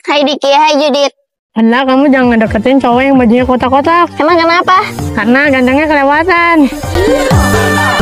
Hai Diki, hai Judit. Anda, kamu jangan deketin cowok yang bajunya kotak-kotak. Emang kenapa? Karena gantengnya kelewatan.